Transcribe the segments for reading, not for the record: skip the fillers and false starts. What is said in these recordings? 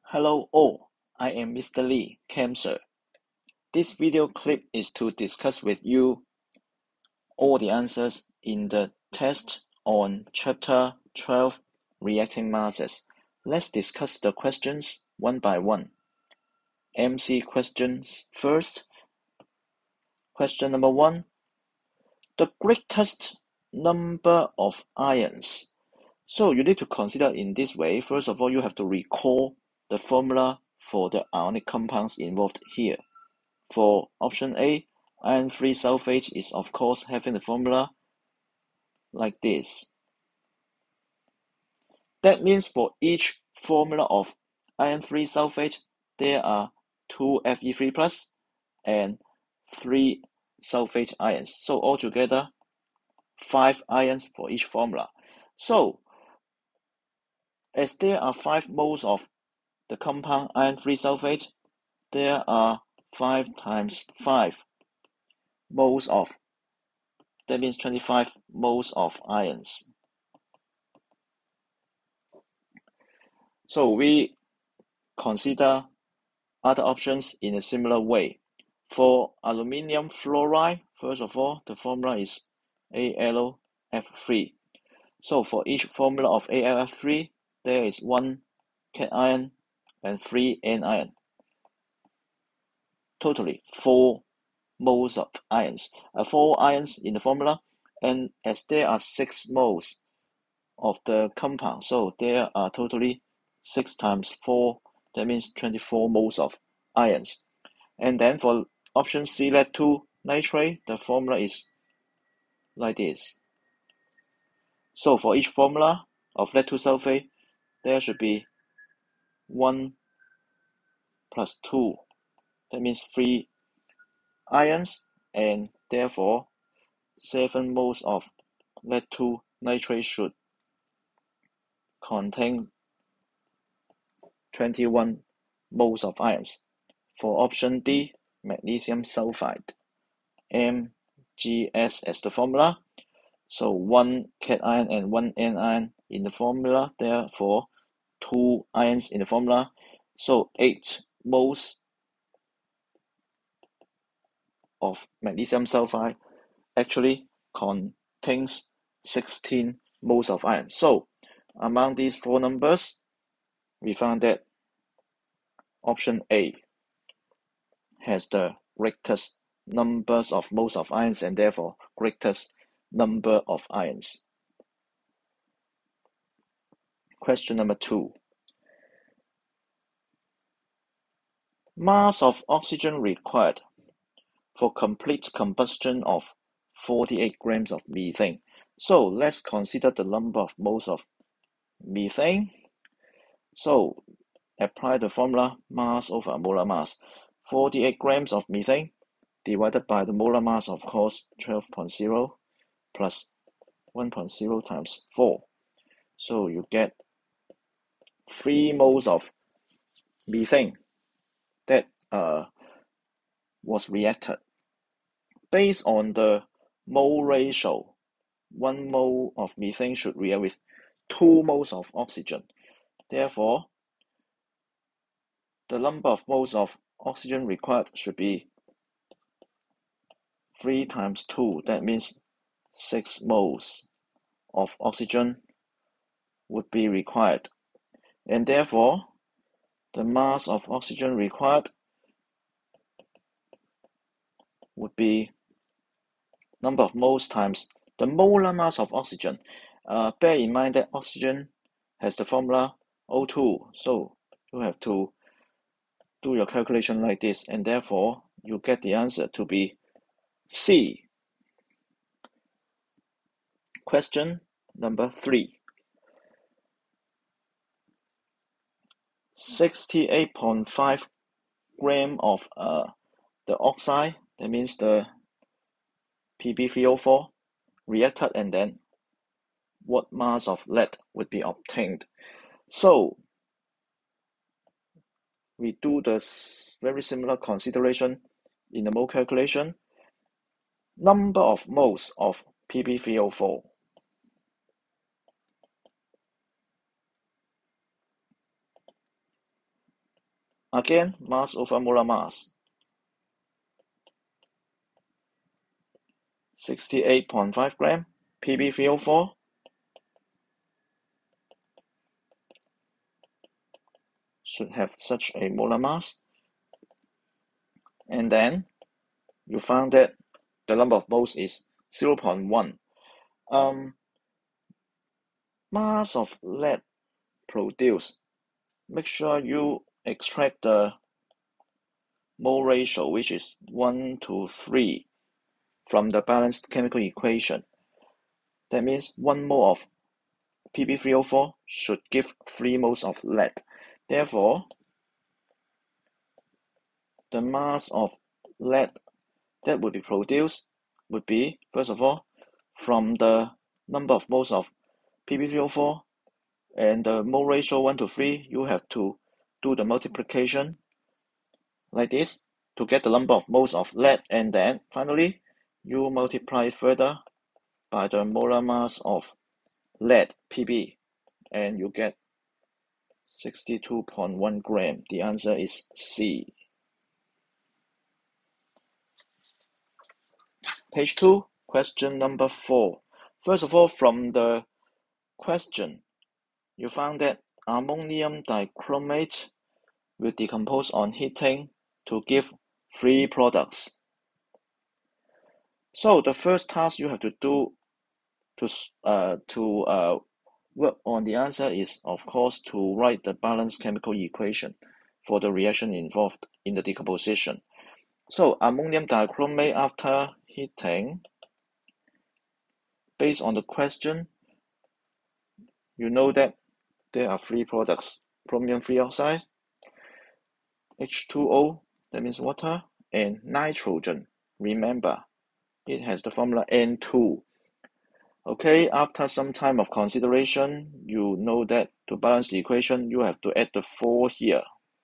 Hello all, I am Mr. Lee, Cancer. This video clip is to discuss with you all the answers in the test on Chapter 12, Reacting Masses. Let's discuss the questions one by one. MC questions first. Question number 1. The greatest number of ions. So you need to consider in this way. First of all, you have to recall the formula for the ionic compounds involved here. For option A, iron-free sulfate is of course having the formula like this. That means for each formula of iron-free sulfate, there are 2 Fe3 plus and 3 sulfate ions. So altogether, 5 ions for each formula. So, as there are 5 moles of the compound iron-free sulfate, there are 5 times 5 moles of, that means 25 moles of ions. So we consider other options in a similar way. For aluminium fluoride, first of all, the formula is AlF3. So for each formula of AlF3, there is 1 cation and 3 anion. Totally 4 moles of ions. 4 ions in the formula, and as there are 6 moles of the compound, so there are totally 6 times 4, that means 24 moles of ions. And then for option C, lead-2 nitrate, the formula is like this. So for each formula of lead-2 sulfate, there should be 1 plus 2, that means 3 ions, and therefore 7 moles of lead-2 nitrate should contain 21 moles of ions. For option D, magnesium sulfide, Mgs as the formula. So 1 cation and 1 anion in the formula, therefore 2 ions in the formula. So 8 moles of magnesium sulfide actually contains 16 moles of iron. So among these 4 numbers, we found that option A has the greatest numbers of moles of ions and therefore greatest number of ions. Question number 2. Mass of oxygen required for complete combustion of 48 grams of methane. So let's consider the number of moles of methane. So apply the formula mass over molar mass. 48 grams of methane divided by the molar mass, of course, 12.0 plus 1.0 times 4. So you get 3 moles of methane that was reacted. Based on the mole ratio, 1 mole of methane should react with 2 moles of oxygen. Therefore, the number of moles of oxygen required should be 3 times 2. That means 6 moles of oxygen would be required. And therefore, the mass of oxygen required would be number of moles times the molar mass of oxygen. Bear in mind that oxygen has the formula O2, so you have to do your calculation like this, and therefore you get the answer to be C. Question number 3. 68.5 gram of the oxide, that means the PbVO4, reacted, and then what mass of lead would be obtained. So we do this very similar consideration in the mole calculation. Number of moles of PbVO4. Again, mass over molar mass. 68.5 gram. Pb3O4 should have such a molar mass. And then you found that the number of moles is 0.1. Mass of lead produced. Make sure you extract the mole ratio, which is 1 to 3, from the balanced chemical equation. That means 1 mole of Pb3O4 should give 3 moles of lead. Therefore, the mass of lead that would be produced would be, first of all, from the number of moles of Pb3O4 and the mole ratio 1 to 3, you have to do the multiplication like this to get the number of moles of lead, and then finally you multiply further by the molar mass of lead, Pb, and you get 62.1 gram. The answer is C. Page 2, question number 4. First of all, from the question, you found that ammonium dichromate will decompose on heating to give 3 products. So the first task you have to do to work on the answer is, of course, to write the balanced chemical equation for the reaction involved in the decomposition. So ammonium dichromate after heating, based on the question, you know that there are 3 products: chromium free oxide, H2O, that means water, and nitrogen. Remember, it has the formula N2. Okay, after some time of consideration, you know that to balance the equation, you have to add the 4 here.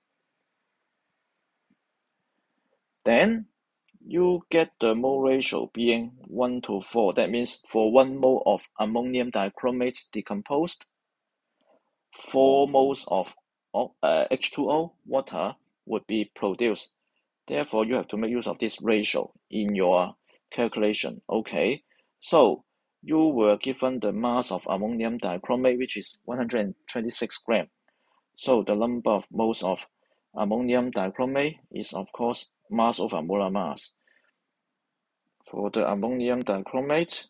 Then you get the mole ratio being 1 to 4. That means for 1 mole of ammonium dichromate decomposed, 4 moles of H2O, water, would be produced. Therefore, you have to make use of this ratio in your calculation. Okay, so you were given the mass of ammonium dichromate, which is 126 grams. So the number of moles of ammonium dichromate is, of course, mass over molar mass. For the ammonium dichromate,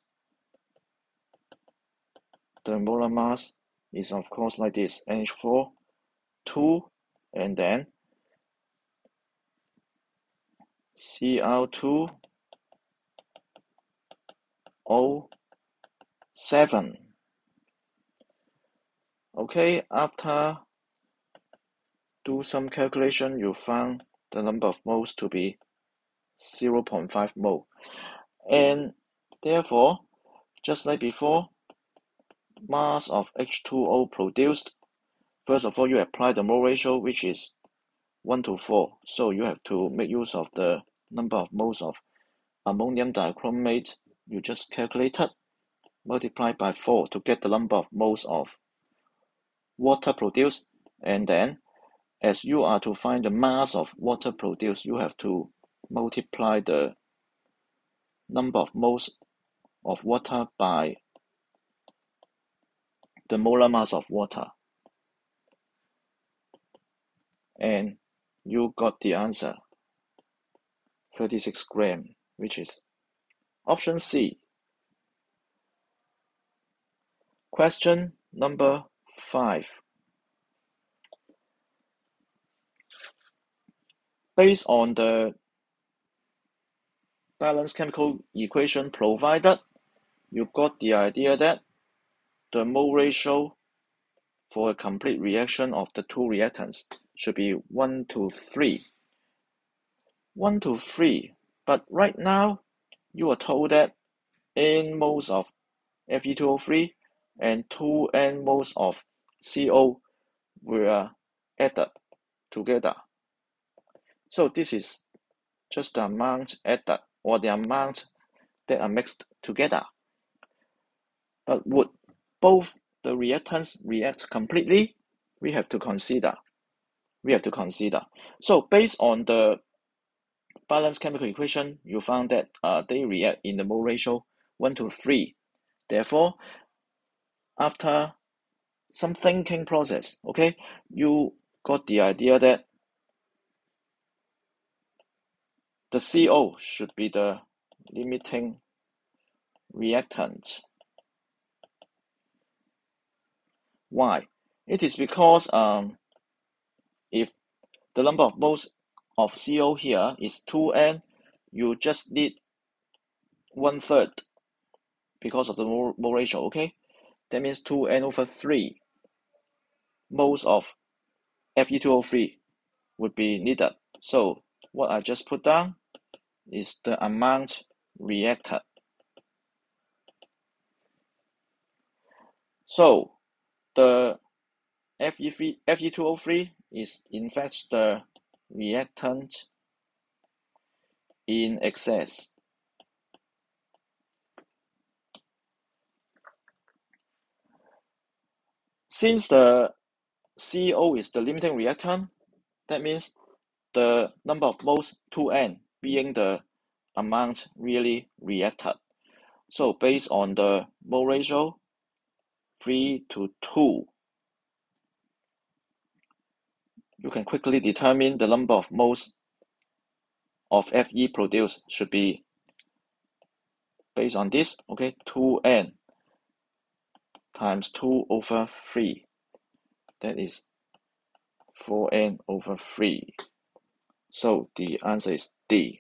the molar mass is, of course, like this: NH4, 2, and then Cl2, O7. Okay, after do some calculation, you found the number of moles to be 0.5 mole. And therefore, just like before, mass of H2O produced, first of all, you apply the mole ratio, which is 1 to 4. So you have to make use of the number of moles of ammonium dichromate you just calculated, multiplied by 4 to get the number of moles of water produced. And then, as you are to find the mass of water produced, you have to multiply the number of moles of water by the molar mass of water. And you got the answer, 36 grams, which is option C. Question number 5. Based on the balanced chemical equation provided, you got the idea that the mole ratio for a complete reaction of the 2 reactants should be 1 to 3. 1 to 3. But right now, you are told that N moles of Fe2O3 and 2 N moles of CO were added together. So this is just the amount added, or the amount that are mixed together. But would both the reactants react completely? We have to consider. we have to consider. So based on the balanced chemical equation, you found that they react in the mole ratio 1 to 3. Therefore, after some thinking process, okay, you got the idea that the CO should be the limiting reactant. Why? It is because if the number of moles of CO here is 2n, you just need 1/3 because of the mole ratio, okay? That means 2n over 3 moles of Fe2O3 would be needed. So what I just put down is the amount reacted. So the Fe2O3 is in fact the reactant in excess. Since the CO is the limiting reactant, that means the number of moles 2n being the amount really reacted. So based on the mole ratio 3 to 2, you can quickly determine the number of moles of Fe produced should be based on this, okay, 2n times 2 over 3, that is 4n over 3. So the answer is D.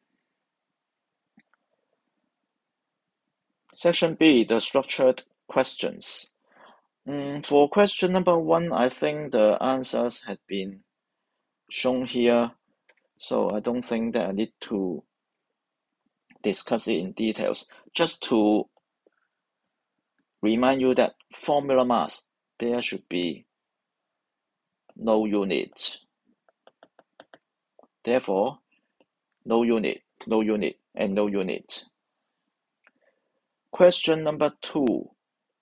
Section B, the structured questions. For question number 1, I think the answers had been shown here, so I don't think that I need to discuss it in details. Just to remind you that formula mass, there should be no unit. Therefore, no unit, no unit, and no unit. Question number 2.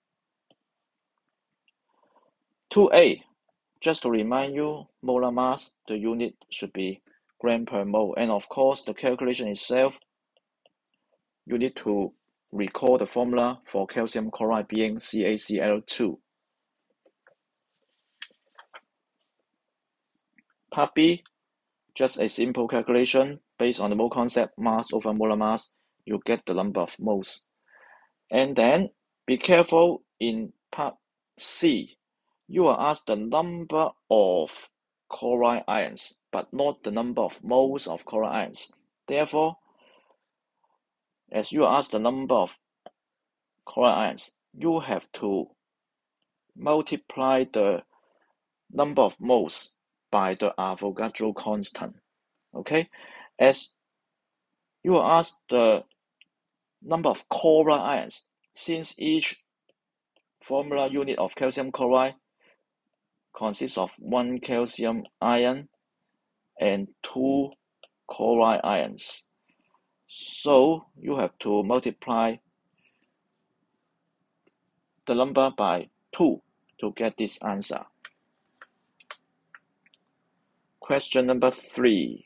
2a, just to remind you, molar mass, the unit should be gram per mole. And of course, the calculation itself, you need to recall the formula for calcium chloride being CaCl2. Part B, just a simple calculation based on the mole concept, mass over molar mass, you get the number of moles. And then be careful in part C, you are asked the number of chloride ions, but not the number of moles of chloride ions. Therefore, as you are asked the number of chloride ions, you have to multiply the number of moles by the Avogadro constant. Okay, as you are asked the number of chloride ions, since each formula unit of calcium chloride consists of 1 calcium ion and 2 chloride ions. So you have to multiply the number by 2 to get this answer. Question number 3.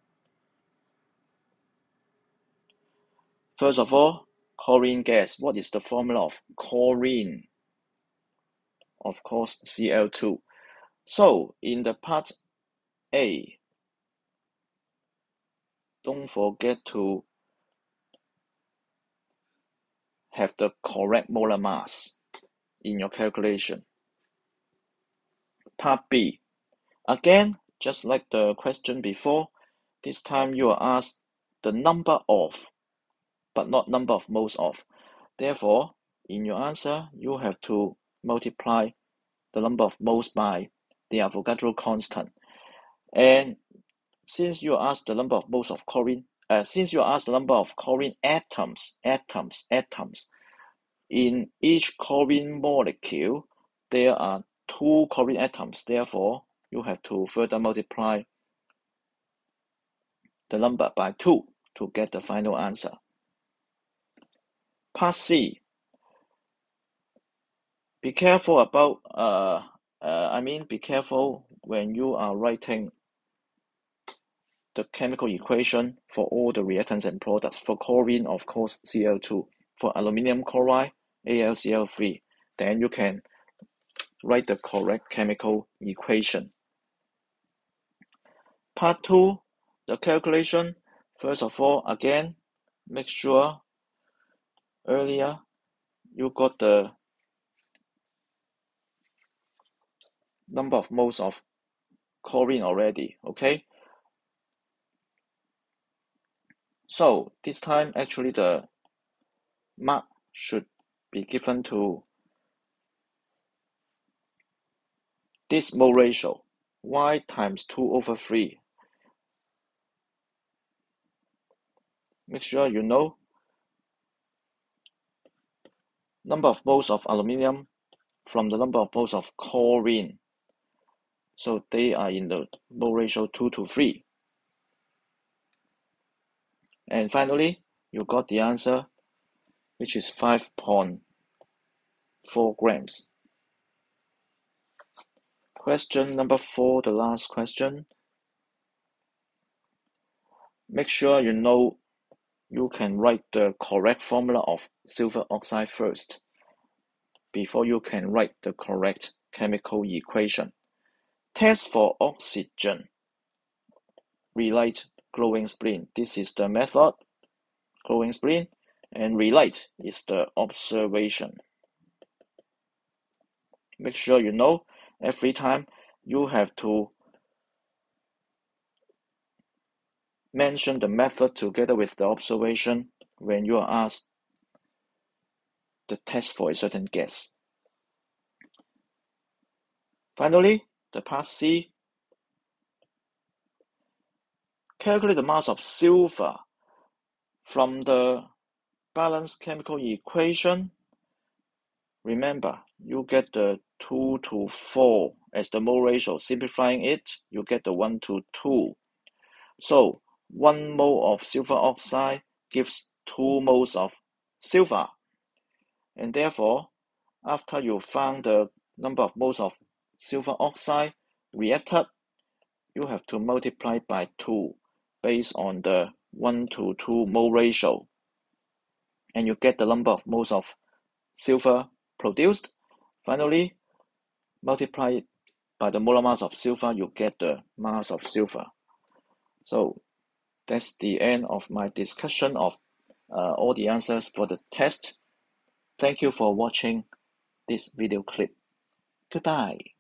First of all, chlorine gas. What is the formula of chlorine? Of course, Cl2. So in the part A, don't forget to have the correct molar mass in your calculation. Part B, again, just like the question before, this time you are asked the number of, but not number of moles of. Therefore, in your answer, you have to multiply the number of moles by the Avogadro constant. And since you are asked the number of moles of chlorine, since you are asked the number of chlorine atoms, in each chlorine molecule, there are 2 chlorine atoms. Therefore, you have to further multiply the number by 2 to get the final answer. Part C. Be careful about be careful when you are writing the chemical equation for all the reactants and products. For chlorine, of course, Cl2. For aluminum chloride, AlCl3. Then you can write the correct chemical equation. Part 2, the calculation. First of all, again, make sure earlier you got the number of moles of chlorine already, okay? So this time, actually, the mark should be given to this mole ratio, Y times 2/3. Make sure you know number of moles of aluminum from the number of moles of chlorine. So they are in the mole ratio 2:3. And finally, you got the answer, which is 5.4 grams. Question number 4, the last question. Make sure you know you can write the correct formula of silver oxide first before you can write the correct chemical equation. Test for oxygen. Relight glowing spleen. This is the method, glowing spleen, and relight is the observation. Make sure you know every time you have to mention the method together with the observation when you are asked the test for a certain gas. Finally, the part C. Calculate the mass of silver from the balanced chemical equation. Remember, you get the 2:4 as the mole ratio. Simplifying it, you get the 1:2. So 1 mole of silver oxide gives 2 moles of silver. And therefore, after you found the number of moles of silver oxide reacted, you have to multiply by 2 based on the 1:2 mole ratio. And you get the number of moles of silver produced. Finally, multiply by the molar mass of silver, you get the mass of silver. So that's the end of my discussion of all the answers for the test. Thank you for watching this video clip. Goodbye.